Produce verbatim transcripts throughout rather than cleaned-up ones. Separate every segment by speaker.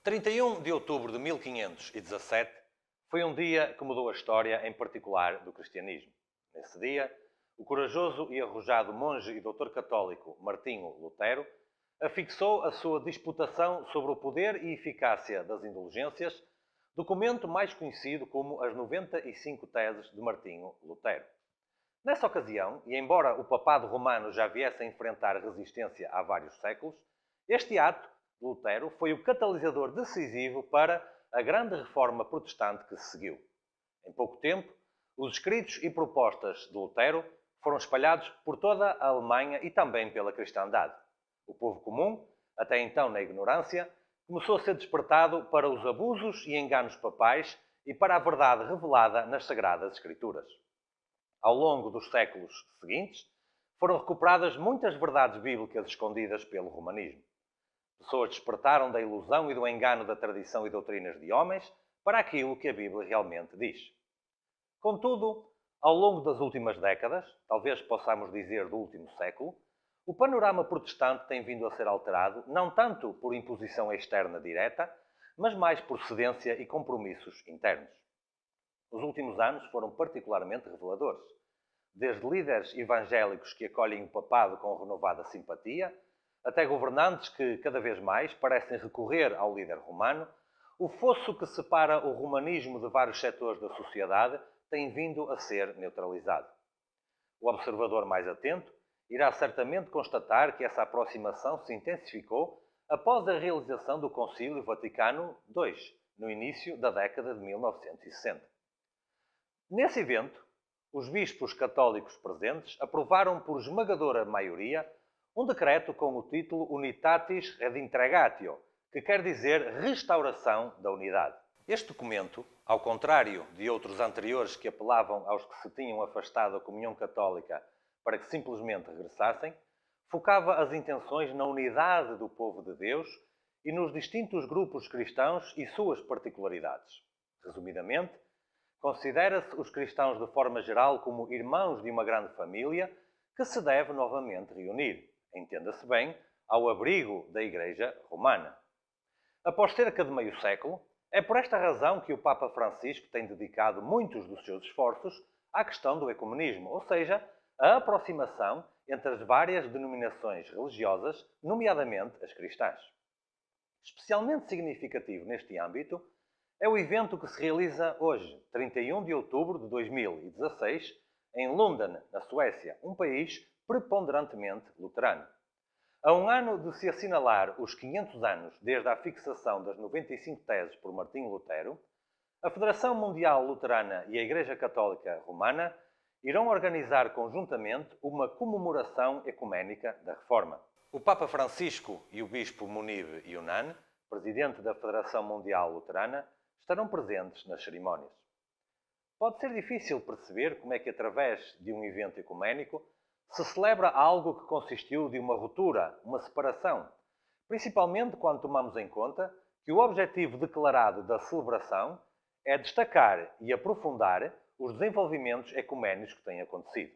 Speaker 1: trinta e um de outubro de mil quinhentos e dezassete foi um dia que mudou a história, em particular do cristianismo. Nesse dia, o corajoso e arrojado monge e doutor católico Martinho Lutero afixou a sua disputação sobre o poder e eficácia das indulgências, documento mais conhecido como as noventa e cinco Teses de Martinho Lutero. Nessa ocasião, e embora o papado romano já viesse a enfrentar resistência há vários séculos, este ato de Lutero foi o catalisador decisivo para a grande reforma protestante que se seguiu. Em pouco tempo, os escritos e propostas de Lutero foram espalhados por toda a Alemanha e também pela cristandade. O povo comum, até então na ignorância, começou a ser despertado para os abusos e enganos papais e para a verdade revelada nas Sagradas Escrituras. Ao longo dos séculos seguintes, foram recuperadas muitas verdades bíblicas escondidas pelo romanismo. Pessoas despertaram da ilusão e do engano da tradição e doutrinas de homens para aquilo que a Bíblia realmente diz. Contudo, ao longo das últimas décadas, talvez possamos dizer do último século, o panorama protestante tem vindo a ser alterado não tanto por imposição externa direta, mas mais por cedência e compromissos internos. Os últimos anos foram particularmente reveladores. Desde líderes evangélicos que acolhem o papado com renovada simpatia, até governantes que, cada vez mais, parecem recorrer ao líder romano, o fosso que separa o romanismo de vários setores da sociedade tem vindo a ser neutralizado. O observador mais atento irá certamente constatar que essa aproximação se intensificou após a realização do Concílio Vaticano dois, no início da década de mil novecentos e sessenta. Nesse evento, os bispos católicos presentes aprovaram por esmagadora maioria um decreto com o título Unitatis Redintegratatio, que quer dizer restauração da unidade. Este documento, ao contrário de outros anteriores que apelavam aos que se tinham afastado da comunhão católica para que simplesmente regressassem, focava as intenções na unidade do povo de Deus e nos distintos grupos cristãos e suas particularidades. Resumidamente, considera-se os cristãos de forma geral como irmãos de uma grande família que se deve novamente reunir, entenda-se bem, ao abrigo da Igreja Romana. Após cerca de meio século, é por esta razão que o Papa Francisco tem dedicado muitos dos seus esforços à questão do ecumenismo, ou seja, a aproximação entre as várias denominações religiosas, nomeadamente as cristãs. Especialmente significativo neste âmbito é o evento que se realiza hoje, trinta e um de outubro de dois mil e dezasseis, em London, na Suécia, um país preponderantemente luterano. A um ano de se assinalar os quinhentos anos desde a fixação das noventa e cinco Teses por Martinho Lutero, a Federação Mundial Luterana e a Igreja Católica Romana irão organizar conjuntamente uma comemoração ecuménica da Reforma. O Papa Francisco e o Bispo Munibe Yunan, presidente da Federação Mundial Luterana, estarão presentes nas cerimónias. Pode ser difícil perceber como é que, através de um evento ecuménico, se celebra algo que consistiu de uma ruptura, uma separação, principalmente quando tomamos em conta que o objetivo declarado da celebração é destacar e aprofundar os desenvolvimentos ecuménicos que têm acontecido.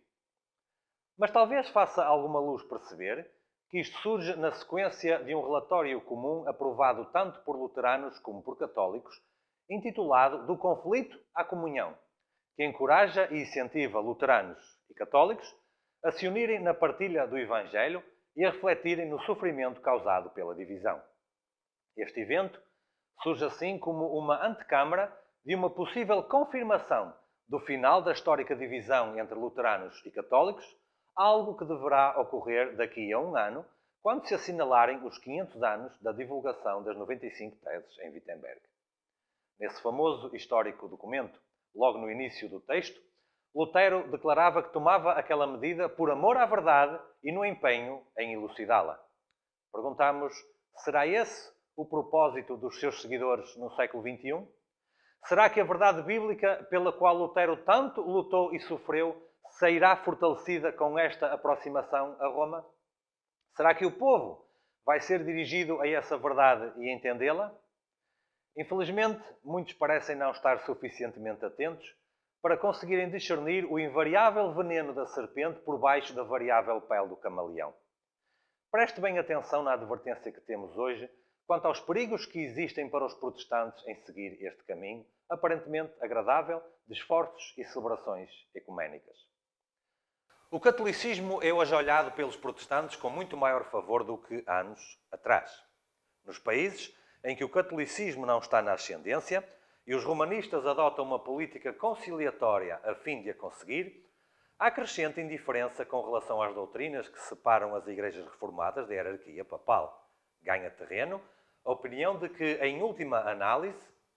Speaker 1: Mas talvez faça alguma luz perceber que isto surge na sequência de um relatório comum aprovado tanto por luteranos como por católicos, intitulado Do Conflito à Comunhão, que encoraja e incentiva luteranos e católicos a se unirem na partilha do Evangelho e a refletirem no sofrimento causado pela divisão. Este evento surge assim como uma antecâmara de uma possível confirmação do final da histórica divisão entre luteranos e católicos, algo que deverá ocorrer daqui a um ano, quando se assinalarem os quinhentos anos da divulgação das noventa e cinco Teses em Wittenberg. Nesse famoso histórico documento, logo no início do texto, Lutero declarava que tomava aquela medida por amor à verdade e no empenho em elucidá-la. Perguntamos, será esse o propósito dos seus seguidores no século vinte e um? Será que a verdade bíblica pela qual Lutero tanto lutou e sofreu sairá fortalecida com esta aproximação a Roma? Será que o povo vai ser dirigido a essa verdade e entendê-la? Infelizmente, muitos parecem não estar suficientemente atentos para conseguirem discernir o invariável veneno da serpente por baixo da variável pele do camaleão. Preste bem atenção na advertência que temos hoje quanto aos perigos que existem para os protestantes em seguir este caminho, aparentemente agradável, de esforços e celebrações ecuménicas. O catolicismo é hoje olhado pelos protestantes com muito maior favor do que anos atrás. Nos países em que o catolicismo não está na ascendência e os romanistas adotam uma política conciliatória a fim de a conseguir, há crescente indiferença com relação às doutrinas que separam as igrejas reformadas da hierarquia papal. Ganha terreno a opinião de que, em última análise,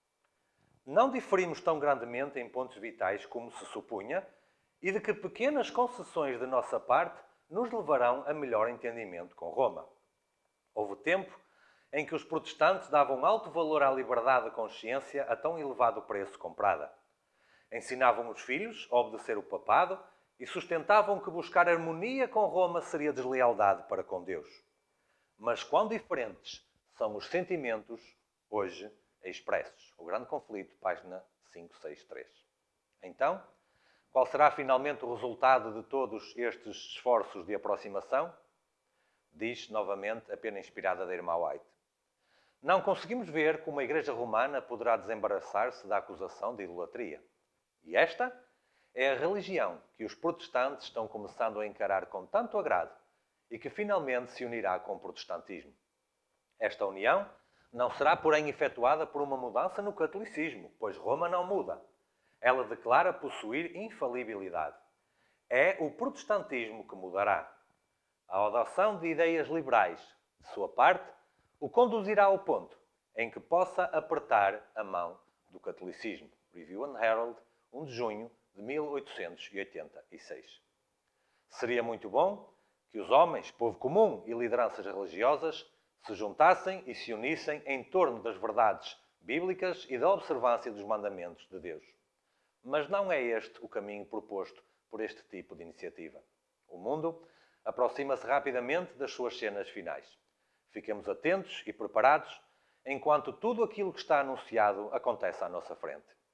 Speaker 1: não diferimos tão grandemente em pontos vitais como se supunha e de que pequenas concessões de nossa parte nos levarão a melhor entendimento com Roma. Houve tempo em que os protestantes davam alto valor à liberdade de consciência a tão elevado preço comprada. Ensinavam os filhos a obedecer o papado e sustentavam que buscar harmonia com Roma seria deslealdade para com Deus. Mas quão diferentes são os sentimentos hoje expressos. O Grande Conflito, página quinhentos e sessenta e três. Então, qual será finalmente o resultado de todos estes esforços de aproximação? Diz novamente a pena inspirada da irmã White. Não conseguimos ver como a Igreja Romana poderá desembaraçar-se da acusação de idolatria. E esta é a religião que os protestantes estão começando a encarar com tanto agrado e que finalmente se unirá com o protestantismo. Esta união não será, porém, efetuada por uma mudança no catolicismo, pois Roma não muda. Ela declara possuir infalibilidade. É o protestantismo que mudará. A adoção de ideias liberais, de sua parte, o conduzirá ao ponto em que possa apertar a mão do catolicismo. Review and Herald, um de junho de mil oitocentos e oitenta e seis. Seria muito bom que os homens, povo comum e lideranças religiosas se juntassem e se unissem em torno das verdades bíblicas e da observância dos mandamentos de Deus. Mas não é este o caminho proposto por este tipo de iniciativa. O mundo aproxima-se rapidamente das suas cenas finais. Fiquemos atentos e preparados enquanto tudo aquilo que está anunciado acontece à nossa frente.